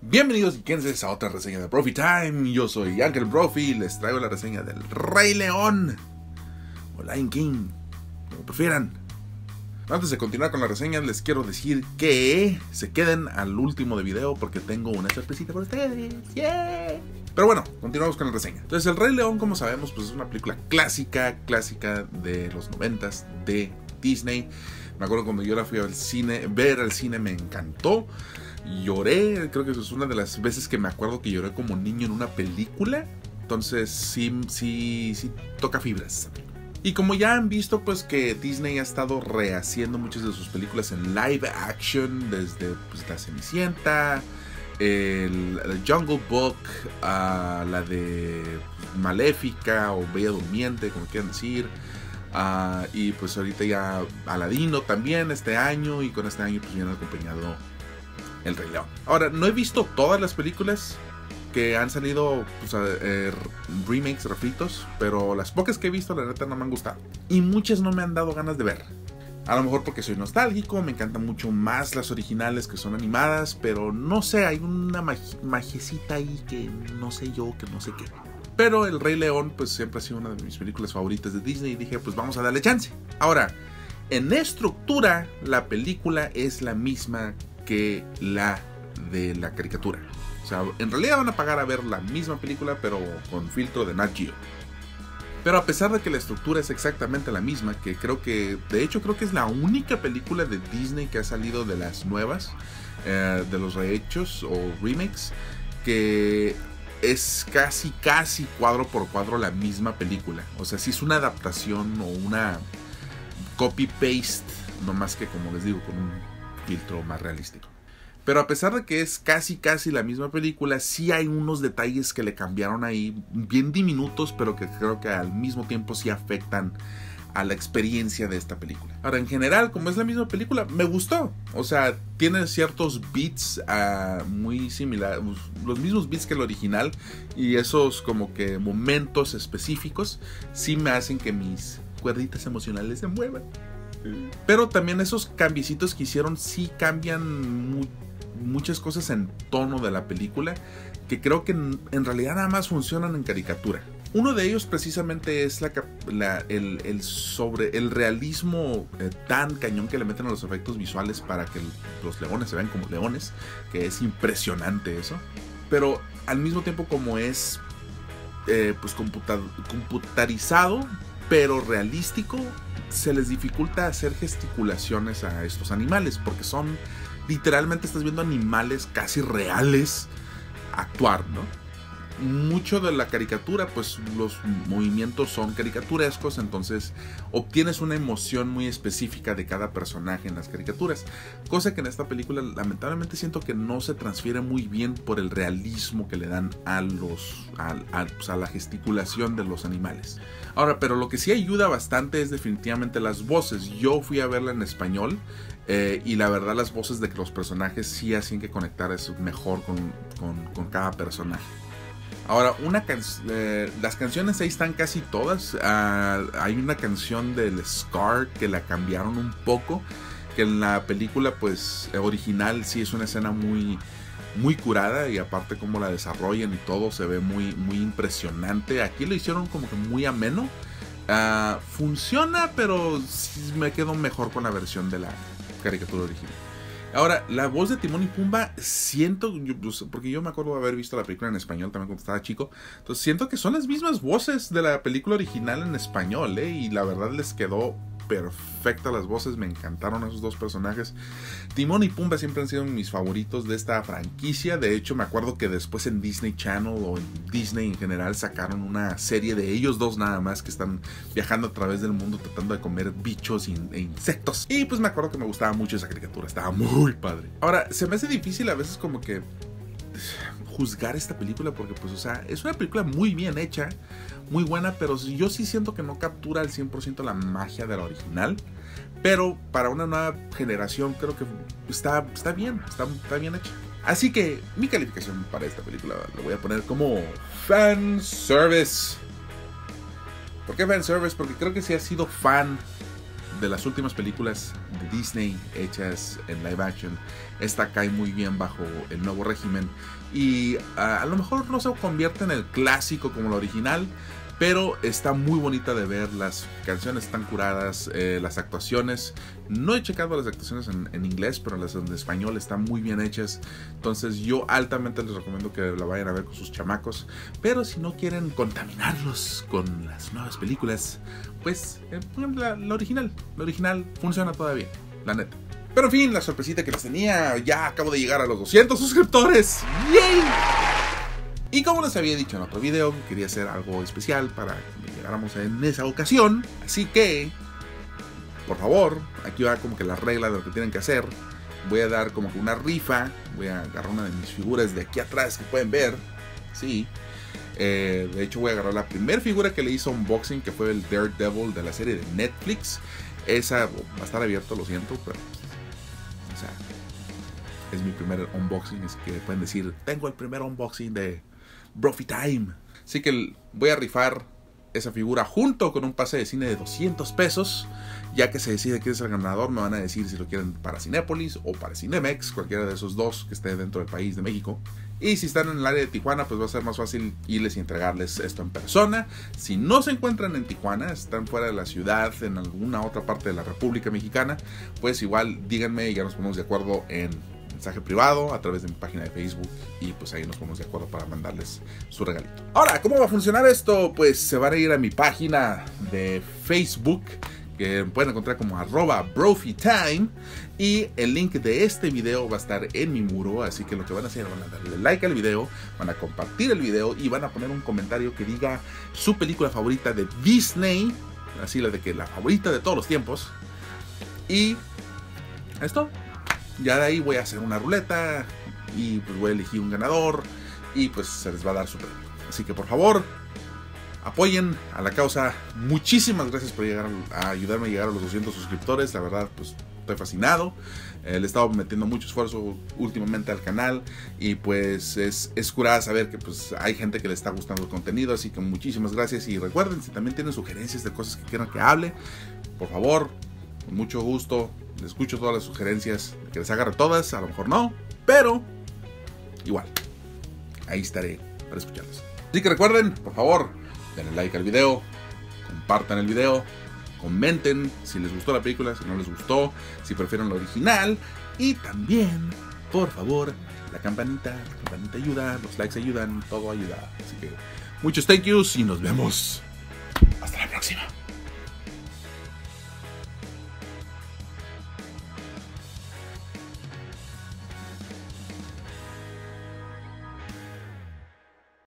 Bienvenidos y quédense a otra reseña de Profi Time. Yo soy Ángel Profi y les traigo la reseña del Rey León o Lion King, como prefieran. Antes de continuar con la reseña, les quiero decir que se queden al último de video porque tengo una sorpresita para ustedes. ¡Yeah! Pero bueno, continuamos con la reseña. Entonces, El Rey León, como sabemos, pues es una película clásica de los 90s de Disney. Me acuerdo cuando yo la fui al cine, ver al cine me encantó. Lloré, creo que eso es una de las veces que me acuerdo que lloré como niño en una película. Entonces sí toca fibras. Y como ya han visto, pues que Disney ha estado rehaciendo muchas de sus películas en live action, desde pues, La Cenicienta, el Jungle Book, la de Maléfica o Bella Durmiente, como quieran decir. Y pues ahorita ya Aladino también este año, y con este año pues viene acompañado El Rey León. Ahora, no he visto todas las películas que han salido, pues, remakes, refritos, pero las pocas que he visto, la neta, no me han gustado. Y muchas no me han dado ganas de ver. A lo mejor porque soy nostálgico, me encantan mucho más las originales que son animadas, pero no sé, hay una magiecita ahí que no sé yo, que no sé qué. Pero El Rey León, pues siempre ha sido una de mis películas favoritas de Disney y dije, pues vamos a darle chance. Ahora, en estructura, la película es la misma que la de la caricatura. O sea, en realidad van a pagar a ver la misma película, pero con filtro de Nat Geo. Pero a pesar de que la estructura es exactamente la misma, que de hecho creo que es la única película de Disney que ha salido de las nuevas, de los rehechos o remakes, que es casi cuadro por cuadro la misma película. O sea, sí es una adaptación o una copy-paste, no más que, como les digo, con un filtro más realístico. Pero a pesar de que es casi la misma película, sí hay unos detalles que le cambiaron ahí, bien diminutos, pero que creo que al mismo tiempo sí afectan a la experiencia de esta película. Ahora, en general, como es la misma película, me gustó. O sea, tiene ciertos beats muy similares, los mismos beats que el original, y esos como que momentos específicos sí me hacen que mis cuerditas emocionales se muevan. Pero también esos cambiecitos que hicieron sí cambian muchas cosas en tono de la película, que creo que en realidad nada más funcionan en caricatura. Uno de ellos precisamente es el realismo tan cañón que le meten a los efectos visuales para que los leones se vean como leones, que es impresionante eso. Pero al mismo tiempo, como es pues computarizado pero realístico, se les dificulta hacer gesticulaciones a estos animales, porque son literalmente, estás viendo animales casi reales actuar, ¿no? Mucho de la caricatura, pues los movimientos son caricaturescos, entonces obtienes una emoción muy específica de cada personaje en las caricaturas, cosa que en esta película lamentablemente siento que no se transfiere muy bien por el realismo que le dan a la gesticulación de los animales. Ahora, pero lo que sí ayuda bastante es definitivamente las voces. Yo fui a verla en español, y la verdad las voces de los personajes sí hacen que conectar eso mejor con cada personaje. Ahora, las canciones ahí están casi todas. Hay una canción del Scar que la cambiaron un poco, que en la película pues original sí es una escena muy curada, y aparte como la desarrollan y todo se ve muy impresionante. Aquí lo hicieron como que muy ameno. Funciona, pero sí me quedo mejor con la versión de la caricatura original. Ahora, la voz de Timón y Pumba, siento, porque yo me acuerdo de haber visto la película en español también cuando estaba chico, entonces siento que son las mismas voces de la película original en español, y la verdad les quedó perfecta las voces, me encantaron esos dos personajes. Timón y Pumba siempre han sido mis favoritos de esta franquicia. De hecho, me acuerdo que después en Disney Channel o en Disney en general sacaron una serie de ellos dos nada más, que están viajando a través del mundo tratando de comer bichos e insectos. Y pues me acuerdo que me gustaba mucho esa caricatura, estaba muy padre. Ahora, se me hace difícil a veces como que juzgar esta película, porque pues, o sea, es una película muy bien hecha, muy buena, pero yo sí siento que no captura al 100% la magia de la original. Pero para una nueva generación creo que está bien hecha. Así que mi calificación para esta película lo voy a poner como fanservice. ¿Por qué fanservice? Porque creo que si has sido fan de las últimas películas de Disney hechas en live action. Esta cae muy bien bajo el nuevo régimen y a lo mejor no se convierte en el clásico como la original, pero está muy bonita de ver. Las canciones están curadas, las actuaciones, no he checado las actuaciones en inglés, pero las en español están muy bien hechas. Entonces yo altamente les recomiendo que la vayan a ver con sus chamacos. Pero si no quieren contaminarlos con las nuevas películas, pues pongan la original. La original funciona todavía, la neta. Pero en fin, la sorpresita que les tenía, ya acabo de llegar a los 200 suscriptores. ¡Yay! Y como les había dicho en otro video, quería hacer algo especial para que llegáramos en esa ocasión. Así que, por favor, aquí va como que la regla de lo que tienen que hacer. Voy a dar como que una rifa. Voy a agarrar una de mis figuras de aquí atrás que pueden ver. Sí. De hecho voy a agarrar la primera figura que le hizo unboxing, que fue el Daredevil de la serie de Netflix. Esa va a estar abierto, lo siento, pero... O sea, es mi primer unboxing, así que pueden decir, tengo el primer unboxing de Brophy Time. Así que voy a rifar esa figura junto con un pase de cine de 200 pesos. Ya que se decide quién es el ganador, me van a decir si lo quieren para Cinépolis o para Cinemex, cualquiera de esos dos que esté dentro del país de México. Y si están en el área de Tijuana, pues va a ser más fácil irles y entregarles esto en persona. Si no se encuentran en Tijuana, están fuera de la ciudad, en alguna otra parte de la República Mexicana, pues igual díganme y ya nos ponemos de acuerdo en mensaje privado a través de mi página de Facebook y pues ahí nos ponemos de acuerdo para mandarles su regalito. Ahora, ¿cómo va a funcionar esto? Pues se van a ir a mi página de Facebook, que pueden encontrar como @BrophyTime, y el link de este video va a estar en mi muro, así que lo que van a hacer, van a darle like al video, van a compartir el video y van a poner un comentario que diga su película favorita de Disney, así la de que la favorita de todos los tiempos, y esto. Ya de ahí voy a hacer una ruleta y pues voy a elegir un ganador y pues se les va a dar su premio. Así que por favor, apoyen a la causa. Muchísimas gracias por ayudarme a llegar a los 200 suscriptores. La verdad, pues estoy fascinado. Le he estado metiendo mucho esfuerzo últimamente al canal y pues es curada saber que pues hay gente que le está gustando el contenido. Así que muchísimas gracias y recuerden, si también tienen sugerencias de cosas que quieran que hable, por favor, con mucho gusto. Les escucho todas las sugerencias, que les agarre todas, a lo mejor no, pero igual, ahí estaré para escucharlos. Así que recuerden, por favor, denle like al video, compartan el video, comenten si les gustó la película, si no les gustó, si prefieren la original, y también, por favor, la campanita ayuda, los likes ayudan, todo ayuda. Así que muchos thank yous y nos vemos hasta la próxima.